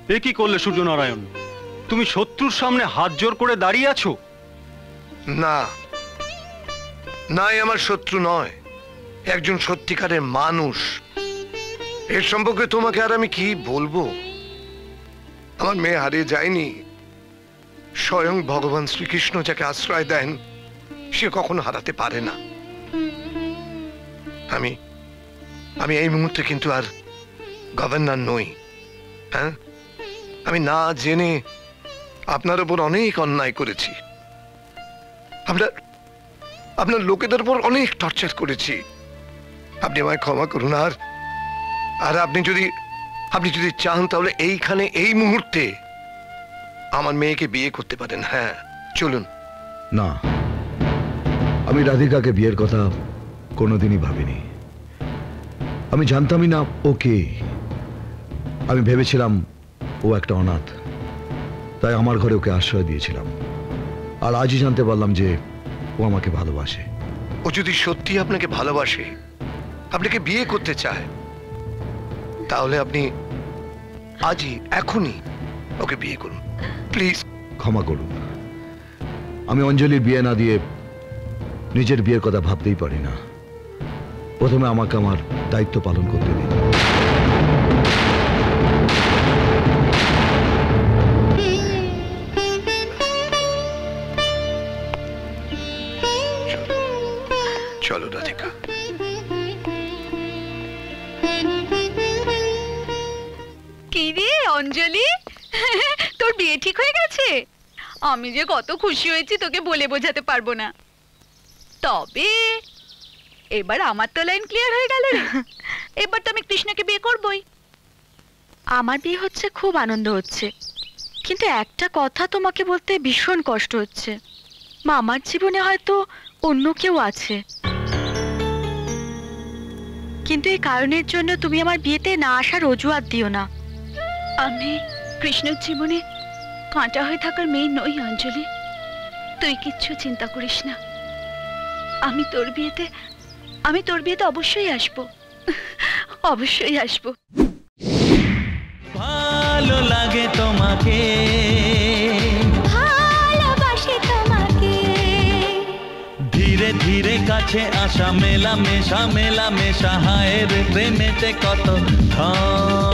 এ কি করলে সূর্যনারায়ণ? তুমি শত্রুর সামনে হাত জোর করে দাঁড়িয়ে আছো? না, নাই আমার শত্রু নয়, একজন সত্যিকারের মানুষ। এর সম্পর্কে তোমাকে আর আমি কি বলবো? আমার মেয়ে হারিয়ে যায়নি। স্বয়ং ভগবান শ্রীকৃষ্ণ যাকে আশ্রয় দেন সে কখনো হারাতে পারে না। আমি আমি এই মুহূর্তে কিন্তু আর গভর্নর নই। হ্যাঁ, আমি না জেনে আপনার উপর অনেক অন্যায় করেছি। আপনার লোকেদের উপর অনেক টর্চার করেছি। আপনি আমায় ক্ষমা করুন। আর আপনি যদি চান তাহলে এইখানে এই মুহূর্তে আমার মেয়েকে বিয়ে করতে পারেন। হ্যাঁ, চলুন। না, আমি রাধিকাকে বিয়ের কথা কোনোদিনই ভাবিনি। আমি জানতামই না ওকে। আমি ভেবেছিলাম ও একটা অনাথ, তাই আমার ঘরে ওকে আশ্রয় দিয়েছিলাম। আর আজই জানতে পারলাম যে ও আমাকে ভালোবাসে। ও যদি সত্যি আপনাকে ভালোবাসে, আপনাকে বিয়ে করতে চায়, তাহলে আপনি আজই এখনই ওকে বিয়ে করুন প্লিজ। ক্ষমা করুন, আমি অঞ্জলির বিয়ে না দিয়ে নিজের বিয়ের কথা ভাবতেই পারি না। প্রথমে আমাকে আমার দায়িত্ব পালন করতে দিন। চলো রাধিকা। কি রে অঞ্জলি, তোর বিয়ে ঠিক হয়ে গেছে? আমি যে কত খুশি হয়েছি তোকে বলে বোঝাতে পারবো না। তবে এবার আমার তো লাইন ক্লিয়ার হয়ে গেল রে। এবার তো আমি কৃষ্ণকে বিয়ে করবই। আমার বিয়ে হচ্ছে, খুব আনন্দ হচ্ছে, কিন্তু একটা কথা তোমাকে বলতে ভীষণ কষ্ট হচ্ছে। মামার জীবনে হয়তো অন্য কেউ আছে, কিন্তু এই কারণের জন্য তুমি আমার বিয়েতে না আসার অজুহাত দিও না। আমি কৃষ্ণের জীবনে কাঁটা হয়ে থাকার মেয়ে নই অঞ্জলি, তুই কিচ্ছু চিন্তা করিস না। আমি তোর বিয়েতে অবশ্যই আসবো, অবশ্যই আসবো। ভালো লাগে তোমাকে, ভালোবাসি তোমাকে, ধীরে ধীরে কাছে আসা, মেলা মেশা হায় রে প্রেমেতে কত